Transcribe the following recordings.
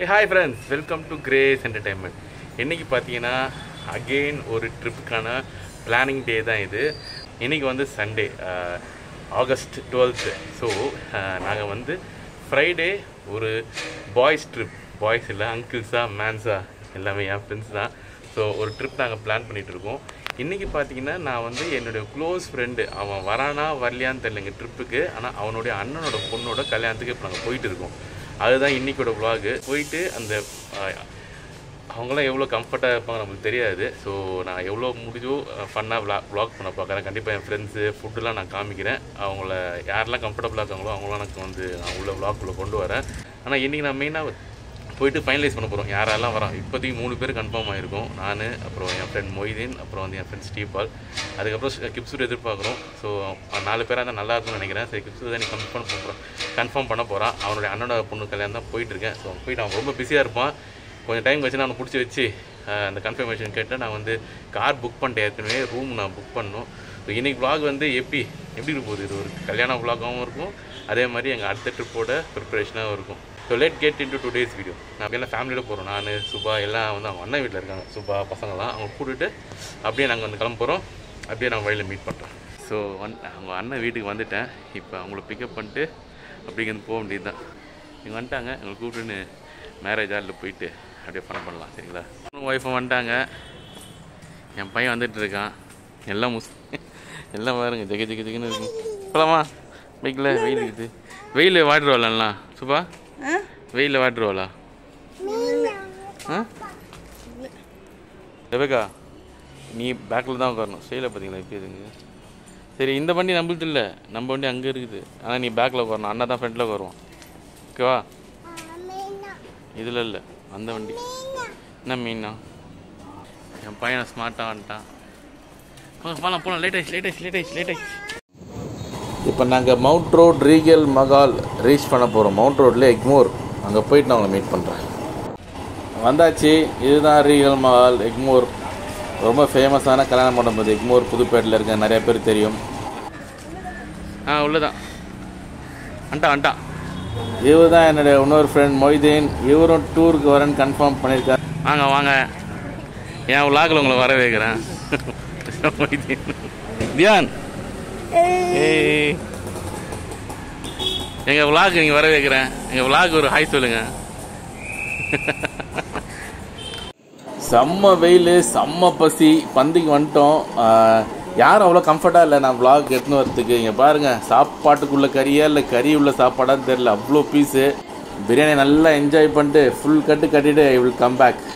Hey, hi friends, welcome to Grace Entertainment. இன்னைக்கு பார்த்தீங்கன்னா again ஒரு ட்ரிப்புக்கான பிளானிங் டே தான் இது. இன்றைக்கி வந்து சண்டே ஆகஸ்ட் 12th. ஸோ நாங்கள் வந்து ஃப்ரைடே ஒரு பாய்ஸ் ட்ரிப், பாய்ஸ் இல்லை அங்கிள்ஸா மேன்ஸா எல்லாமே என் ஃப்ரெண்ட்ஸ் தான். ஸோ ஒரு ட்ரிப் நாங்கள் பிளான் பண்ணிகிட்ருக்கோம். இன்றைக்கி பார்த்தீங்கன்னா நான் வந்து என்னுடைய க்ளோஸ் ஃப்ரெண்டு, அவன் வரானா வரலையான்னு தெரியலைங்க ட்ரிப்புக்கு, ஆனால் அவனுடைய அண்ணனோட பொண்ணோட கல்யாணத்துக்கு இப்போ நாங்கள் போயிட்டு இருக்கோம். அதுதான் இன்றைக்கோட விலாகு. போயிட்டு அந்த அவங்களாம் எவ்வளோ கம்ஃபர்ட்டாக இருப்பாங்க நம்மளுக்கு தெரியாது. ஸோ நான் எவ்வளோ முடிஞ்சோ ஃபன்னாக விலாக் பண்ண பார்க்குறேன். கண்டிப்பாக என் ஃப்ரெண்ட்ஸு ஃபுட்டுலாம் நான் காமிக்கிறேன். அவங்கள யாரெல்லாம் கம்ஃபர்டபுளாக இருக்காங்களோ அவங்களாம் எனக்கு வந்து நான் உள்ள விலாக்குள்ளே கொண்டு வரேன். ஆனால் இன்றைக்கி நான் மெயினாக போயிட்டு ஃபைனலைஸ் பண்ண போகிறோம் யாரெல்லாம் வரோம். இப்போதைக்கு 3 பேர் கன்ஃபார்ம் ஆகிருக்கும். நான், அப்புறம் என் ஃப்ரெண்ட் மொய்தீன், அப்புறம் வந்து என் ஃப்ரெண்ட் ஸ்டீபால். அதுக்கப்புறம் கிப்ஸூட் எதிர்பார்க்குறோம். ஸோ 4 பேராக தான் நல்லா இருக்கும்னு நினைக்கிறேன். சரி, கிப்ஸூட் தான் நீ கன்ஃபார்ம் பண்ண போகிறான். அவனுடைய அண்ணனோட பொண்ணு கல்யாணம் தான் போயிட்டுருக்கேன். ஸோ போயிட்டு அவன் ரொம்ப பிஸியாக இருப்பான். கொஞ்சம் டைம் வச்சு நான் பிடிச்சி வச்சு அந்த கன்ஃபர்மேஷன் கேட்டேன். நான் வந்து கார் புக் பண்ணிட்டேன், ஏற்கனவே ரூம் நான் புக் பண்ணணும். ஸோ இன்றைக்கி விலாக் வந்து எப்படி இருக்க போகுது, இது ஒரு கல்யாண விலாகாகவும் இருக்கும், அதே மாதிரி எங்கள் அடுத்த ட்ரிப்போட ப்ரிப்பரேஷனாகவும் இருக்கும். So let get in to today's video. நான் எல்லாம் ஃபேமிலியோட போகிறோம். நான், சுபா எல்லாம் வந்து அவங்க அண்ணன் வீட்டில் இருக்காங்க. சுபா பசங்கள்லாம் அவங்க கூட்டிகிட்டு அப்படியே நாங்கள் வந்து கிளம்ப போகிறோம். அப்படியே நான் வழியில் மீட் பண்ணுறேன். ஸோ அவங்க அண்ணன் வீட்டுக்கு வந்துட்டேன். இப்போ அவங்கள பிக்கப் பண்ணிட்டு அப்படிங்கிறது போக வேண்டியது தான். இங்கே வந்துட்டாங்க. எங்களை கூப்பிட்டுன்னு மேரேஜ் ஹாலில் போயிட்டு அப்படியே ஃபன் பண்ணலாம். சரிங்களா? ஒய்ஃபும் வந்துட்டாங்க. என் பையன் வந்துட்டு இருக்கான். எல்லாம் எல்லாம் பாருங்க, ஜெகன்னு இருக்கும். போலாமா? பைக்கில் வெயில் இருக்குது. வெயில் வாட்டுருவாலாம் சுபா, வெயிலில் வாட்டுருவாளா? ரெபேக்கா, நீ பேக்கில் தான் உட்காரணும். ஸ்டைலில் பார்த்தீங்களா இப்போ இதுங்க. சரி, இந்த வண்டி நம்மளுக்கு இல்லை, நம்ம வண்டி அங்கே இருக்குது. ஆனால் நீ பேக்கில் உட்காரணும், அண்ணா தான் ஃப்ரண்ட்டில் உட்காருவோம். ஓகேவா? இதில் இல்லை, அந்த வண்டி. என்ன மீனா? என் பையனை ஸ்மார்ட்டாக வந்துட்டான். போகலாம் லேட் ஆயிடுச்சு. இப்போ நாங்கள் Mount Road Regal Mahal reach பண்ண போகிறோம். மவுண்ட் ரோட்டில் எக்மோர். அங்கே போயிட்டு நான் உங்களை மீட் பண்ணுறேன். வந்தாச்சு. இதுதான் ரீகல் மகால் எக்மோர். ரொம்ப ஃபேமஸான கல்யாண மண்டபம் எக்மோர், புதுப்பேட்டில் இருக்க நிறைய பேர் தெரியும். உள்ளதான் அண்டா. இவர் தான் என்னுடைய இன்னொரு ஃப்ரெண்ட் மொய்தீன். இவரும் டூருக்கு வரேன்னு கன்ஃபார்ம் பண்ணியிருக்காரு. வாங்க என் விலாகில் உங்களை வர வைக்கிறேன். மொய்தீன், தியான், எங்கள் விலாக் நீங்கள் வர வைக்கிறேன். எங்கள் விலாக் ஒரு ஹாய் சொல்லுங்க. செம்ம வெயில், செம்ம பசி, பந்திக்கு வந்துட்டோம். யாரும் அவ்வளோ கம்ஃபர்ட்டாக இல்லை நான் விலாக் எடுத்துன்னு வரத்துக்கு. இங்கே பாருங்கள், சாப்பாட்டுக்குள்ளே கறியா இல்லை கறி உள்ள சாப்பாடான்னு தெரில, அவ்வளோ பீஸு. பிரியாணி நல்லா என்ஜாய் பண்ணிட்டு ஃபுல் கட்டிட்டு I will come back.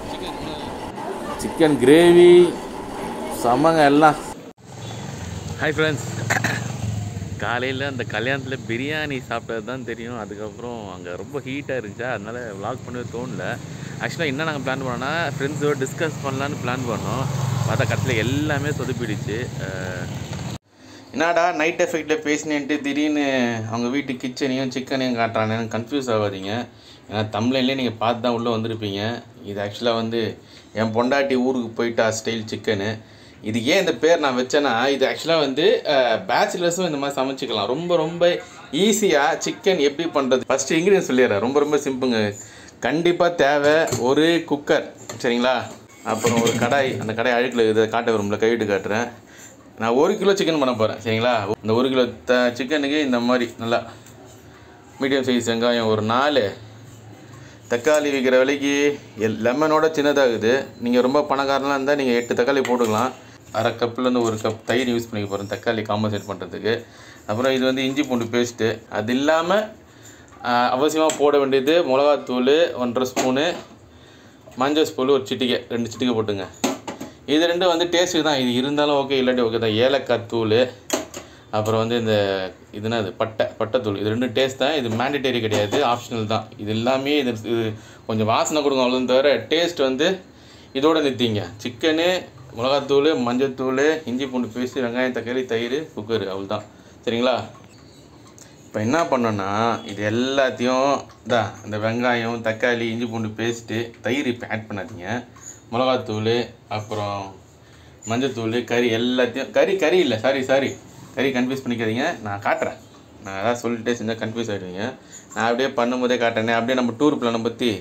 Chicken gravy செம்மங்க எல்லாம். ஹாய் ஃப்ரெண்ட்ஸ், காலையில் அந்த கல்யாணத்தில் பிரியாணி சாப்பிட்டது தான் தெரியும். அதுக்கப்புறம் அங்கே ரொம்ப ஹீட்டாக இருந்துச்சா, அதனால் விலாக் பண்ணவே தோணல. ஆக்சுவலாக என்ன நாங்கள் பிளான் பண்ணோன்னா, ஃப்ரெண்ட்ஸோடு டிஸ்கஸ் பண்ணலான்னு பிளான் பண்ணோம். பார்த்தா கட்டில் எல்லாமே சொதுப்பிடுச்சு. என்னடா நைட் எஃபெக்டில் பேசினேன்ட்டு திடீர்னு அவங்க வீட்டு கிச்சனையும் சிக்கனையும் காட்டுறானேன்னு கன்ஃபியூஸ் ஆகாதீங்க. ஏன்னா தமிழ்லேயே நீங்கள் பார்த்து தான் உள்ளே வந்திருப்பீங்க. இது ஆக்சுவலாக வந்து என் பொண்டாட்டி ஊருக்கு போயிட்டா ஸ்டைல் சிக்கனு. இது ஏன் இந்த பேர் நான் வச்சேன்னா, இது ஆக்சுவலாக வந்து பேச்சுலர்ஸும் இந்த மாதிரி சமைச்சிக்கலாம். ரொம்ப ஈஸியாக சிக்கன் எப்படி பண்ணுறது. ஃபஸ்ட்டு இன்க்ரீடியன்ஸ் சொல்லிடுறேன். ரொம்ப சிம்பிளுங்க. கண்டிப்பாக தேவை ஒரு குக்கர், சரிங்களா? அப்புறம் ஒரு கடாய். அந்த கடாய் அழுக்கில் இதை காட்ட விரும்பல, கைவிட்டு காட்டுறேன். நான் 1 கிலோ சிக்கன் பண்ண போகிறேன், சரிங்களா? இந்த 1 கிலோ சிக்கனுக்கு இந்த மாதிரி நல்லா மீடியம் சைஸ் வெங்காயம், ஒரு 4 தக்காளி. விற்கிற விலைக்கு லெமனோட சின்னதாகுது. நீங்கள் ரொம்ப பணக்காரலாம் இருந்தால் நீங்கள் 8 தக்காளி போட்டுக்கலாம். அரை கப்புலேருந்து 1 கப் தயிர் யூஸ் பண்ணிக்க போகிறேன் தக்காளி காம்பன்சேட் பண்ணுறதுக்கு. அப்புறம் இது வந்து இஞ்சி பூண்டு பேஸ்ட்டு. அது இல்லாமல் அவசியமாக போட வேண்டியது மிளகாத்தூள் 1.5 ஸ்பூனு, மஞ்சள் ஸ்பூல் ஒரு சிட்டிகை, 2 சிட்டிகை போட்டுங்க. இது 2 வந்து டேஸ்ட்டு தான். இது இருந்தாலும் ஓகே, இல்லாட்டி ஓகே தான். ஏலக்காய் தூள், அப்புறம் வந்து இந்த இதுனா இது பட்டைத்தூள். இது 2 டேஸ்ட் தான். இது மேண்டேட்டரி கிடையாது, ஆப்ஷனல் தான். இது எல்லாமே இது கொஞ்சம் வாசனை கொடுங்க, அவ்வளோன்னு தவிர டேஸ்ட் வந்து இதோடு நிறுத்திங்க. சிக்கனு, மிளகாத்தூள், மஞ்சத்தூள், இஞ்சி பூண்டு பேஸ்ட்டு, வெங்காயம், தக்காளி, தயிர், குக்கர், அவ்வளோதான். சரிங்களா? இப்போ என்ன பண்ணோன்னா, இது எல்லாத்தையும் தான் இந்த வெங்காயம், தக்காளி, இஞ்சி பூண்டு பேஸ்ட்டு, தயிர் இப்போ ஆட் பண்ணாதீங்க. மிளகாத்தூள், அப்புறம் மஞ்சத்தூள், கறி எல்லாத்தையும் கறி இல்லை சாரி கறி கன்ஃபியூஸ் பண்ணிக்காதீங்க. நான் காட்டுறேன். நான் அதான் சொல்லிட்டே செஞ்சால் கன்ஃபியூஸ் ஆகிடுவீங்க. நான் அப்படியே பண்ணும்போதே காட்டுறேனே. அப்படியே நம்ம டூர் பிளானை பற்றி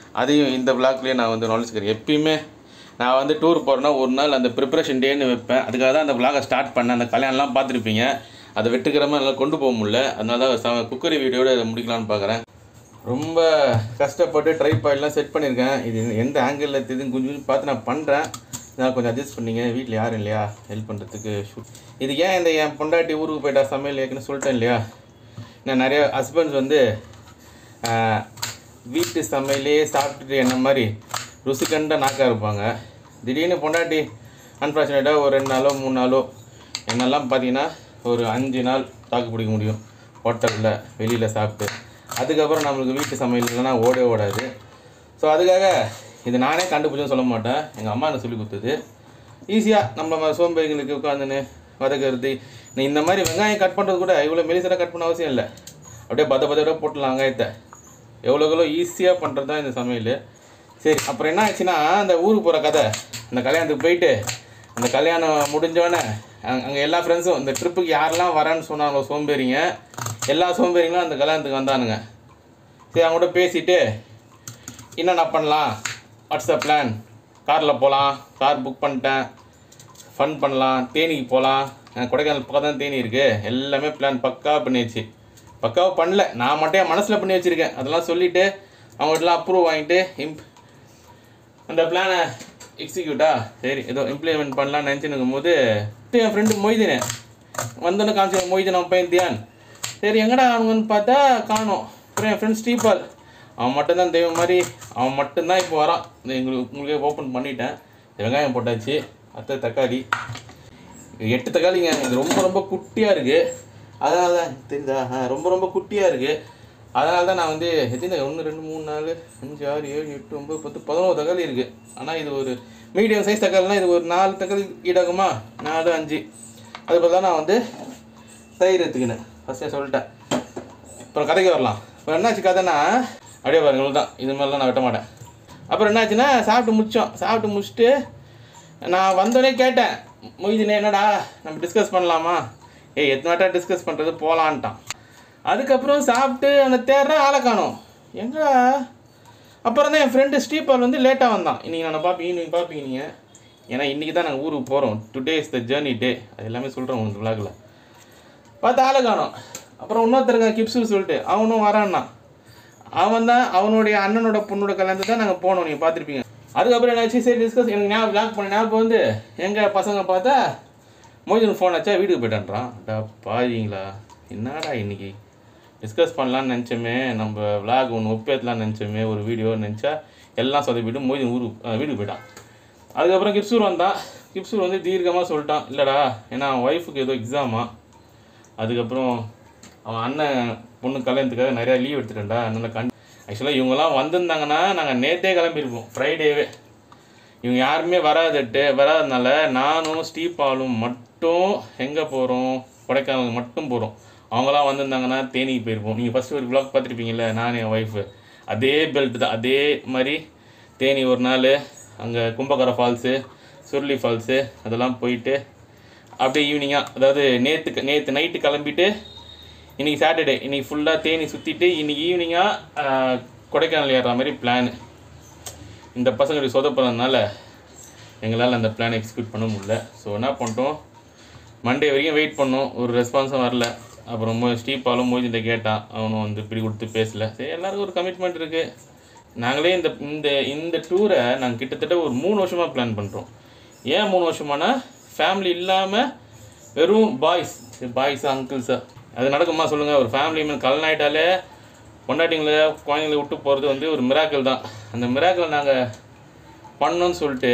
அதையும் இந்த vlogலயே நான் வந்து நுழைச்சிக்கிறேன். எப்பயுமே நான் வந்து டூர் போகிறேன்னா ஒரு நாள் அந்த ப்ரிப்பரேஷன் டேன்னு வைப்பேன். அதுக்காக தான் அந்த vlog ஸ்டார்ட் பண்ணேன். அந்த கல்யாணம்லாம் பார்த்துருப்பீங்க. அதை வெட்டுக்கிறமா எல்லாம் கொண்டு போக முடியல. அதனால தான் குக்கரி வீடியோட இதை முடிக்கலான்னு பார்க்குறேன். ரொம்ப கஷ்டப்பட்டு ட்ரைபாய்லாம் செட் பண்ணியிருக்கேன். இது எந்த ஆங்கிளில் தெரியுதுன்னு கொஞ்சம் பார்த்து நான் பண்ணுறேன். நான் கொஞ்சம் அட்ஜஸ்ட் பண்ணிங்க. வீட்டில் யாரும் இல்லையா ஹெல்ப் பண்ணுறதுக்கு ஷூட். இது ஏன் என் பொண்டாட்டி ஊருக்கு போயிட்டா சமையல் ஏற்கனவே சொல்லிட்டேன் இல்லையா. நான் நிறைய ஹஸ்பண்ட்ஸ் வந்து வீட்டு சமையலே சாப்பிட்டுட்டு என்ன மாதிரி ருசி கண்ட நாக்காக இருப்பாங்க. திடீர்னு பொண்டாட்டி அன்ஃபார்ச்சுனேட்டாக ஒரு 2 நாளோ 3 நாளோ என்னெல்லாம் பார்த்தீங்கன்னா ஒரு 5 நாள் தாக்கு பிடிக்க முடியும் ஹோட்டலில் வெளியில் சாப்பிட்டு. அதுக்கப்புறம் நம்மளுக்கு வீட்டு சமையல் இல்லைன்னா ஓடாது. ஸோ அதுக்காக இது நானே கண்டுபிடிச்சுன்னு சொல்ல மாட்டேன். எங்கள் அம்மா எனக்கு சொல்லி கொடுத்தது. ஈஸியாக நம்ம சோம்பேறிகளுக்கு உட்காந்துன்னு வதக்கிறது. இந்த மாதிரி வெங்காயம் கட் பண்ணுறது கூட இவ்வளோ மெலிசாக கட் பண்ண அவசியம் இல்லை. அப்படியே பதவிட போட்டுடலாம் வெங்காயத்தை. எவ்வளோ ஈஸியாக பண்ணுறது தான் இந்த சமையல். சரி, அப்புறம் என்ன ஆச்சுன்னா அந்த ஊருக்கு போகிற கதை. அந்த கல்யாணத்துக்கு போயிட்டு அந்த கல்யாணம் முடிஞ்சோடனே அங்கே எல்லா ஃப்ரெண்ட்ஸும் இந்த ட்ரிப்புக்கு யாரெல்லாம் வரான்னு சொன்னாங்க சோம்பேறிங்க, எல்லா சோம்பேறிங்களும் அந்த கல்யாணத்துக்கு வந்தானுங்க. சரி, அவங்க கூட பேசிவிட்டு என்னென்ன பண்ணலாம், வாட்ஸ் த பிளான், காரில் போகலாம், கார் புக் பண்ணிட்டேன், ஃபன் பண்ணலாம், தேனிக்கு போகலாம். கொடைக்கானல் பக்கம் தான் தேனி இருக்குது. எல்லாமே பிளான் பக்காவாக பண்ணிடுச்சு. பக்காவாக பண்ணல, நான் மட்டும் என் மனசில் பண்ணி வச்சுருக்கேன். அதெல்லாம் சொல்லிவிட்டு அவங்கள்ட்டலாம் அப்ரூவ் வாங்கிட்டு அந்த பிளானை எக்ஸிக்யூட்டா சரி ஏதோ இம்ப்ளிமெண்ட் பண்ணலான்னு நினச்சின்னு போது என் ஃப்ரெண்டு மொய்தினே வந்தோன்னே காமிச்சு. மொய்தின் அவன் பையன் தியான். சரி எங்கடா அவனுங்கன்னு பார்த்தா காணோம். அப்புறம் என் ஃப்ரெண்ட் ஸ்ரீபால், அவன் மட்டும்தான் தெய்வம் மாதிரி, அவன் மட்டும்தான் இப்போ வரான். உங்களுக்கே ஓப்பன் பண்ணிட்டேன். வெங்காயம் போட்டாச்சு, தக்காளி 8 தக்காளிங்க. இது ரொம்ப ரொம்ப குட்டியாக இருக்குது. அதனால தான் தெரியுதா, ரொம்ப ரொம்ப குட்டியாக இருக்குது. அதனால தான் நான் வந்து எத்தனை 1 2 3 4 5 6 7 8 9 10 11 தக்காளி இருக்குது. ஆனால் இது ஒரு மீடியம் சைஸ் தக்காளினா இது ஒரு 4 தக்காளி ஈடாகுமா, 4 5. அது பதிலாக நான் வந்து தயிர் எடுத்துக்கினேன். ஃபஸ்ட்டே சொல்லிட்டேன். அப்புறம் கதைக்கு வரலாம். இப்போ என்னாச்சு கதைன்னா அப்படியே பாருங்க தான், இது மாதிரிலாம் நான் வெட்ட மாட்டேன். அப்புறம் என்னாச்சுன்னா சாப்பிட்டு முடிச்சுட்டு நான் வந்தோடனே கேட்டேன், மொய்தினே என்னடா நம்ம டிஸ்கஸ் பண்ணலாமா? எத்தனை வாட்டா டிஸ்கஸ் பண்ணுறது போகலான்ட்டான். அதுக்கப்புறம் சாப்பிட்டு அந்த தேடுறேன், ஆளை காணோம் எங்கடா. அப்புறம் தான் என் ஃப்ரெண்டு ஸ்ரீபால் வந்து லேட்டாக வந்தான். இன்றைக்கி நான் ஈவினிங் பார்ப்பீங்க நீங்கள். ஏன்னா இன்றைக்கி தான் நாங்கள் ஊருக்கு போகிறோம். Today is the journey day. அது எல்லாமே சொல்கிறேன் உங்களுக்கு விளாகில். பார்த்து ஆளை காணோம். அப்புறம் இன்னொருத்தருங்க கிப்ஸு சொல்லிட்டு அவனும் வரான்னா. அவன் தான் அவனுடைய அண்ணனோட பொண்ணோட கல்யாணத்தை தான் நாங்கள் போனோம், நீங்கள் பார்த்துருப்பீங்க. அதுக்கப்புறம் என்னாச்சு, சரி டிஸ்கஸ் எனக்கு ஞாபகம் பண்ண ஞாபகம் வந்து எங்கள் பசங்க பார்த்தா மொய்தின் ஃபோன் ஆச்சா வீட்டுக்கு போய்ட்டான்றான். அடா பாருங்களா, என்னடா இன்றைக்கி டிஸ்கஸ் பண்ணலான்னு நினச்சோமே, நம்ம விளாக் ஒன்று ஒப்பேற்றலான்னு நினச்சோமே, ஒரு வீடியோ நினச்சா எல்லாம் சொதப்பிட்டு மொய்தின் வீட்டுக்கு போயிட்டான். அதுக்கப்புறம் கிப்சூர் வந்தான். கிப்சூர் வந்து தீர்க்கமாக சொல்லிட்டான், இல்லைடா ஏன்னா அவன் ஒய்ஃபுக்கு ஏதோ எக்ஸாமா, அதுக்கப்புறம் அவன் அண்ணன் பொண்ணு கல்யாணத்துக்காக நிறையா லீவ் எடுத்துட்டேன்டா. அதனால் ஆக்சுவலாக இவங்கெல்லாம் வந்திருந்தாங்கன்னா நாங்கள் நேற்றே கிளம்பியிருப்போம், ஃப்ரைடேவே. இவங்க யாருமே வராதனால நானும் ஸ்ரீபாலும் மட்டும் எங்கே போகிறோம், கொடைக்கானலுக்கு மட்டும் போகிறோம். அவங்களாம் வந்திருந்தாங்கன்னா தேனிக்கு போயிருப்போம். நீங்கள் ஃபஸ்ட்டு ஒரு vlog பார்த்துருப்பீங்களே, நான் என் ஒய்ஃபு அதே பெல்ட் தான், அதே மாதிரி தேனி ஒரு நாள், அங்கே கும்பகரை ஃபால்ஸு, சுருளி ஃபால்ஸு அதெல்லாம் போயிட்டு அப்படியே ஈவினிங்காக, அதாவது நேற்று நைட்டு கிளம்பிட்டு இன்றைக்கி சாட்டர்டே, இன்றைக்கி ஃபுல்லாக தேனி சுற்றிட்டு இன்றைக்கி ஈவினிங்காக கொடைக்கானல் ஏறுற மாதிரி பிளான். இந்த பசங்களுக்கு சொதப்படுறதுனால எங்களால் அந்த பிளான் எக்ஸிக்யூட் பண்ண முடியல. ஸோ என்ன பண்ணிட்டோம், மண்டே வரைக்கும் வெயிட் பண்ணோம், ஒரு ரெஸ்பான்ஸும் வரல. அப்புறம் ஸ்ரீபாலும் மொய்தின்ட்ட கேட்டான், அவனும் வந்து இப்படி கொடுத்து பேசலை. சரி எல்லாருக்கும் ஒரு கமிட்மெண்ட் இருக்குது. நாங்களே இந்த டூரை நாங்கள் கிட்டத்தட்ட ஒரு 3 வருஷமாக பிளான் பண்ணுறோம். ஏன் 3 வருஷமானா, ஃபேமிலி இல்லாமல் வெறும் பாய்ஸா அங்கிள்ஸா அது நடக்குமா சொல்லுங்கள்? ஒரு ஃபேமிலி மேலே கல்யாணம் ஆகிட்டாலே கொண்டாட்டிங்களை குழந்தைங்களை விட்டு போகிறது வந்து ஒரு மிராக்கிள் தான். அந்த மிராக்கிள் நாங்கள் பண்ணோன்னு சொல்லிட்டு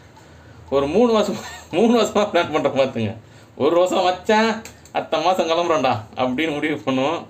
ஒரு 3 வருஷமாக பிளான் பண்ணுற பார்த்துங்க. ஒரு வருஷம் வச்சேன், அடுத்த மாதம் கிளம்புறோண்டா அப்படின்னு முடிவு பண்ணுவோம்.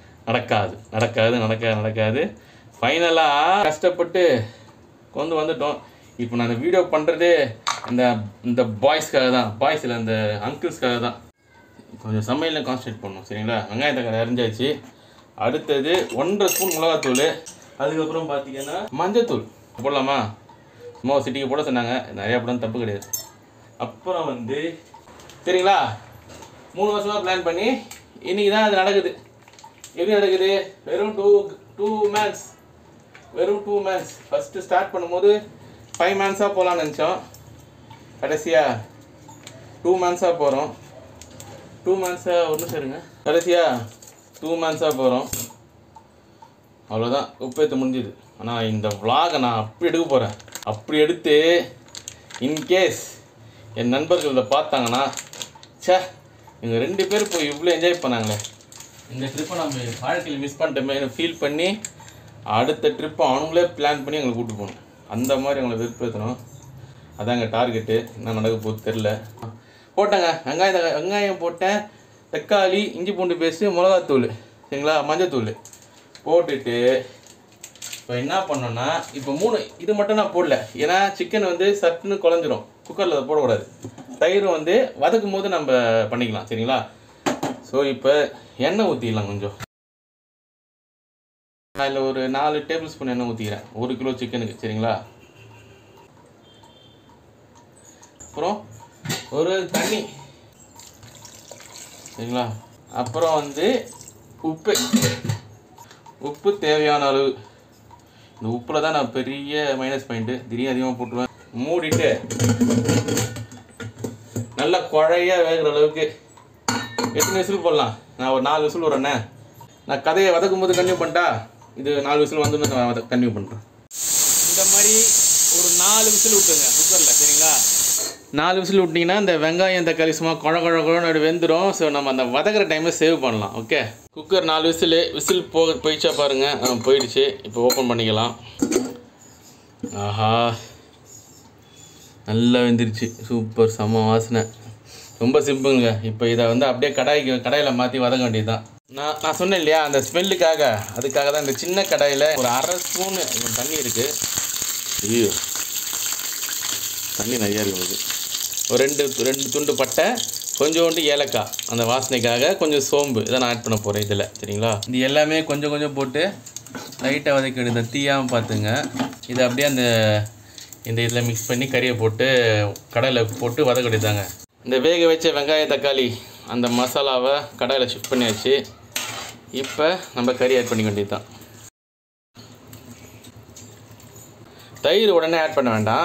நடக்காது. ஃபைனலாக கஷ்டப்பட்டு கொண்டு வந்துட்டோம். இப்போ நான் இந்த வீடியோ பண்ணுறதே இந்த பாய்ஸ்க்காக தான், பாய்ஸில் இந்த அங்கிள்ஸ்க்காக தான். கொஞ்சம் சமையலில் கான்சன்ட்ரேட் பண்ணணும், சரிங்களா? வெங்காயம் தக்காளி அரிஞ்சாச்சு. அடுத்தது 1.5 ஸ்பூன் மிளகாத்தூள், அதுக்கப்புறம் பார்த்தீங்கன்னா மஞ்சத்தூள் போடலாமா? சும்மா சிட்டிக்கு போட சொன்னாங்க, நிறையா போட தப்பு கிடையாது. அப்புறம் வந்து சரிங்களா, 3 வருஷமாக பிளான் பண்ணி இன்றைக்கி தான் அது நடக்குது. எப்படி நடக்குது? வெறும் 2 months வெறும் 2 months. ஃபஸ்ட்டு ஸ்டார்ட் பண்ணும்போது 5 months போகலான்னு நினச்சோம். கடைசியாக 2 months போகிறோம். 2 months ஒன்று சரிங்க. கடைசியாக 2 months போகிறோம். அவ்வளோதான், உப்பேற்ற முடிஞ்சுது. ஆனால் இந்த vlog நான் அப்படி எடுக்க போகிறேன். அப்படி எடுத்து இன்கேஸ் என் நண்பர்கள் இதை பார்த்தாங்கன்னா, சே இவங்க 2 பேர் போய் இவ்வளோ என்ஜாய் பண்ணாங்களே, இந்த ட்ரிப்பை நம்ம வாழ்க்கையில் மிஸ் பண்ணிட்டோமே ஃபீல் பண்ணி அடுத்த ட்ரிப்பை அவங்களே பிளான் பண்ணி எங்களை கூப்பிட்டு போகணும். அந்த மாதிரி அவங்கள விருப்பத்தணும். அதான் எங்கள் டார்கெட்டு. என்ன நடக்க போகுது தெரில. போட்டேங்க, வெங்காயம் போட்டேன், தக்காளி, இஞ்சி பூண்டு பேஸ்ட்டு, மிளகாத்தூள், சரிங்களா, மஞ்சத்தூள் போட்டுட்டு இப்போ என்ன பண்ணோன்னா, இப்போ 3 இது மட்டும் நான் போடல. ஏன்னா சிக்கன் வந்து சட்டுன்னு குழஞ்சிரும், குக்கரில் அதை போடக்கூடாது. தயிர் வந்து வதக்கும் போது நம்ம பண்ணிக்கலாம், சரிங்களா. ஸோ இப்போ எண்ணெய் ஊற்றிடலாம் கொஞ்சம். நான் இதில் ஒரு 4 டேபிள் ஸ்பூன் எண்ணெய் ஊற்றிக்கிறேன் 1 கிலோ சிக்கனுக்கு, சரிங்களா. அப்புறம் ஒரு தண்ணி, சரிங்களா. அப்புறம் வந்து உப்பு தேவையான அளவு. இந்த உப்பில் தான் நான் பெரிய மைனஸ் பாயிண்ட்டு, திடீர்னு அதிகமாக போட்டுருவேன். மூடிட்டு நல்லா குழையாக வேகிற அளவுக்கு எத்தனை விசில் போடலாம். நான் ஒரு 4 விசில் விட்றேண்ணே. நான் கதையை வதக்கும் போது கன்டினியூ பண்ணிட்டா, இது 4 விசில் வந்து நான் கன்டினியூ பண்ணுறேன். இந்த மாதிரி ஒரு 4 விசில் விட்டுங்க குக்கரில், சரிங்களா. 4 விசில் விட்டிங்கன்னா இந்த வெங்காயம் தக்காளி சும்மா குழன்னு வெந்துடும். ஸோ நம்ம அந்த வதக்கிற டைமை சேவ் பண்ணலாம். ஓகே, குக்கர் 4 விசில் போயிடுச்சா பாருங்கள். போயிடுச்சு. இப்போ ஓப்பன் பண்ணிக்கலாம். ஆஹா, நல்லா வெந்துருச்சு. சூப்பர், செம்ம வாசனை. ரொம்ப சிம்பிளுங்க. இப்போ இதை வந்து அப்படியே கடாயில் மாற்றி வதங்க வேண்டியது தான். நான் சொன்னேன் இல்லையா, அந்த ஸ்மெல்லுக்காக, அதுக்காக தான் இந்த சின்ன கடாயில் ஒரு 1/2 ஸ்பூன் தண்ணி இருக்குது. ஐயோ, தண்ணி நிறையா இருக்குது. ஒரு 2 துண்டு பட்டை, கொஞ்சோண்டு ஏலக்காய், அந்த வாசனைக்காக கொஞ்சம் சோம்பு, இதை நான் ஆட் பண்ண போகிறேன் இதில், சரிங்களா. இது எல்லாமே கொஞ்சம் கொஞ்சம் போட்டு லைட்டாக வதக்கி எடுத்த தீயாமல் பார்த்துங்க. இதை அப்படியே இந்த இதில் மிக்ஸ் பண்ணி கறியை போட்டு கடாயில் போட்டு வதக்க வேண்டியதாங்க. இந்த வேக வச்ச வெங்காயம் தக்காளி அந்த மசாலாவை கடாயில் ஷிஃப்ட் பண்ணியாச்சு. இப்போ நம்ம கறி ஆட் பண்ணிக்க வேண்டியது தான். தயிர் உடனே ஆட் பண்ண வேண்டாம்.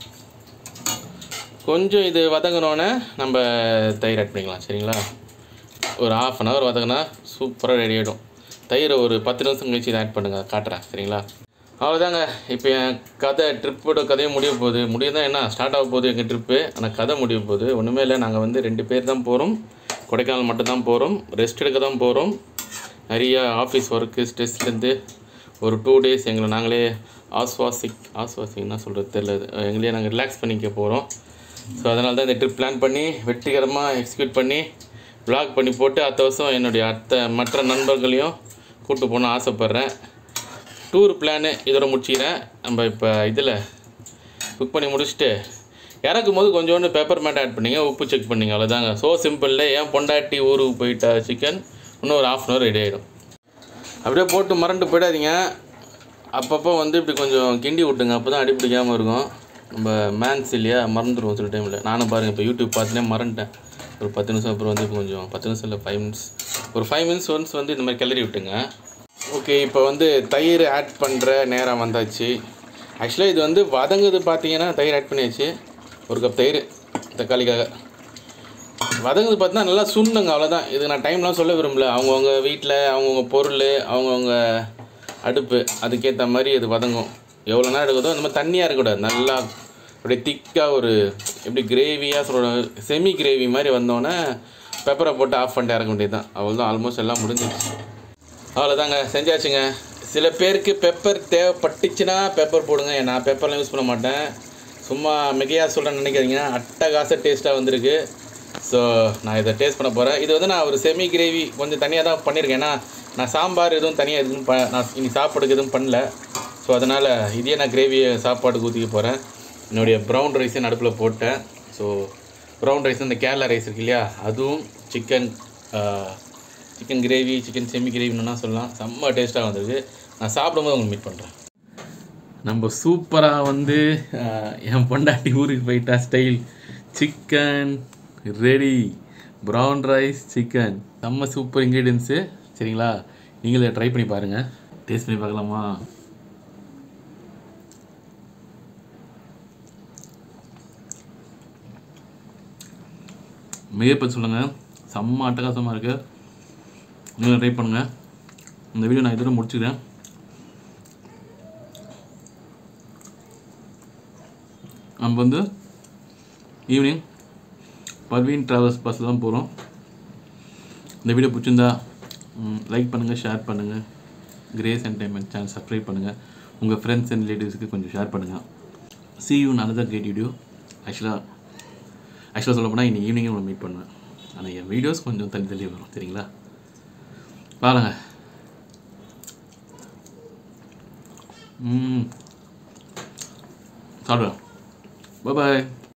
கொஞ்சம் இது வதங்கினோன்னே நம்ம தயிர் ஆட் பண்ணிக்கலாம், சரிங்களா. ஒரு 1/2 hour வதங்கினா சூப்பராக ரெடி ஆகிடும். தயிரை ஒரு 10 நிமிஷம் கழிச்சு இதை ஆட் பண்ணுங்கள், காட்டுறேன், சரிங்களா. அவ்வளோதாங்க. இப்போ என் ட்ரிப்போட கதையும் முடிய தான் என்ன ஸ்டார்ட் ஆக போகுது எங்கள் ட்ரிப்பு. ஆனால் கதை முடிய போகுது. ஒன்றுமே இல்லை. நாங்கள் வந்து 2 பேர் தான் போகிறோம். கொடைக்கானல் மட்டும் தான் போகிறோம். ரெஸ்ட் எடுக்க தான் போகிறோம். நிறையா ஆஃபீஸ் ஒர்க்கு ஸ்ட்ரெஸ்லேருந்து ஒரு 2 days எங்களை நாங்களே ஆஸ்வாசிங்கன்னா சொல்கிறது தெரியல, எங்களையே நாங்கள் ரிலாக்ஸ் பண்ணிக்க போகிறோம். ஸோ அதனால தான் இந்த ட்ரிப் பிளான் பண்ணி வெற்றிகரமாக எக்ஸிக்யூட் பண்ணி vlog பண்ணி போட்டு அடுத்த வருஷம் என்னுடைய மற்ற நண்பர்களையும் கூப்பிட்டு போகணுன்னு ஆசைப்பட்றேன். டூர் பிளானு இதோட முடிச்சிக்கிறேன். நம்ம இப்போ இதில் குக் பண்ணி முடிச்சுட்டு இறக்கும் போது கொஞ்சோண்டு பெப்பர் மேட் ஆட் பண்ணிங்க, உப்பு செக் பண்ணிங்க, அவ்வளோதாங்க. ஸோ சிம்பிளில் ஏன் பொண்டாட்டி ஊருக்கு போயிட்டா சிக்கன் இன்னும் ஒரு 1/2 hour ரெடி ஆகிடும். அப்படியே போட்டு மறந்து போயிடாதீங்க. அப்பப்போ வந்து இப்படி கொஞ்சம் கிண்டி விட்டுங்க, அப்போ தான் அடி பிடிக்காமல் இருக்கும். நம்ம மேன்ஸ் இல்லையா, மறந்துடுவோம் சில டைமில். நானும் பாருங்கள் இப்போ யூடியூப் பார்த்துனே மறந்துட்டேன். ஒரு 10 நிமிஷம் அப்புறம் வந்து இப்போ கொஞ்சம் 10 நிமிஷம் இல்லை 5 minutes, ஒரு 5 minutes ஒன்ஸ் வந்து இந்த மாதிரி கிளறி விட்டுங்க. ஓகே, இப்போ வந்து தயிர் ஆட் பண்ணுற நேரம் வந்தாச்சு. ஆக்சுவலாக இது வந்து வதங்குது பார்த்தீங்கன்னா தயிர் ஆட் பண்ணியாச்சு. 1 கப் தயிர் தக்காளிக்காக. வதங்குது பார்த்தீங்கன்னா நல்லா சுண்ணுங்க, அவ்வளோதான். இது நான் டைம்லாம் சொல்ல விரும்பல. அவங்கவுங்க வீட்டில் அவங்கவுங்க பொருள் அவங்கவுங்க அடுப்பு அதுக்கேற்ற மாதிரி இது வதங்கும். எவ்வளோ நேரம் எடுக்குதோ அந்த மாதிரி தண்ணியாக இருக்கக்கூடாது. நல்லா அப்படியே திக்காக ஒரு எப்படி கிரேவியாக சொல்கிற செமி கிரேவி மாதிரி வந்தோடனே பெப்பரை போட்டு ஆஃப் பண்ணிட்டு இறக்க வேண்டியது தான். அவ்வளோதான், ஆல்மோஸ்ட் எல்லாம் முடிஞ்சிடுச்சு. அவ்வளோதாங்க, செஞ்சாச்சுங்க. சில பேருக்கு பெப்பர் தேவைப்பட்டுச்சுன்னா பெப்பர் போடுங்க. நான் பெப்பர்லாம் யூஸ் பண்ண மாட்டேன். சும்மா மிகையாக சொல்கிறேன்னு நினைக்காதீங்க. அட்டகாச டேஸ்ட்டாக வந்திருக்கு. ஸோ நான் இதை டேஸ்ட் பண்ண போகிறேன். இது வந்து நான் ஒரு செமி கிரேவி கொஞ்சம் தனியாக தான் பண்ணியிருக்கேன். ஏன்னா நான் சாம்பார் எதுவும் தனியாக எதுவும் நான் இனி சாப்பாடுக்கு எதுவும் பண்ணல. ஸோ அதனால் இதே நான் கிரேவியை சாப்பாடுக்கு ஊற்றிக்க போகிறேன். என்னுடைய ப்ரௌன் ரைஸை நடுப்பில் போட்டேன். ஸோ ப்ரௌன் ரைஸ் இந்த கேரளா ரைஸ் இருக்கு இல்லையா, அதுவும் சிக்கன் கிரேவி, சிக்கன் செமி கிரேவின்னா சொல்லலாம். செம்ம டேஸ்ட்டாக வந்திருக்கு. நான் சாப்பிடும்போது உங்களுக்கு மீட் பண்ணுறேன். நம்ம சூப்பராக வந்து என் பொண்டாட்டி ஊருக்கு போயிட்டா style chicken ready. Brown rice, chicken, செம்ம சூப்பர் இன்க்ரீடியன்ஸு, சரிங்களா. நீங்களே ட்ரை பண்ணி பாருங்கள். டேஸ்ட் பண்ணி பார்க்கலாமா? மெய்யை பற்றி சொல்லுங்கள், செம்ம அட்டகாசமாக இருக்குது. நீங்கள் ட்ரை பண்ணுங்கள். இந்த வீடியோ நான் இதோட முடிச்சுக்கிறேன். நம்ம வந்து ஈவினிங் பர்வீன் ட்ராவல்ஸ் பஸ்ஸில் தான் போகிறோம். இந்த வீடியோ பிடிச்சிருந்தா லைக் பண்ணுங்கள், ஷேர் பண்ணுங்கள். கிரேஸ் என்டர்டைன்மெண்ட் சேனல் சப்ஸ்கிரைப் பண்ணுங்கள். உங்கள் ஃப்ரெண்ட்ஸ் அண்ட் ரிலேட்டிவ்ஸுக்கு கொஞ்சம் ஷேர் பண்ணுங்கள். See you in another great video. ஆக்சுவலாக சொல்ல போனால் இன்னைக்கு ஈவினிங்கே உங்களை மீட் பண்ணுவேன். ஆனால் என் வீடியோஸ் கொஞ்சம் தள்ளி வரும், சரிங்களா? பாருங்க. சாப்பிடுவேன். பாய்.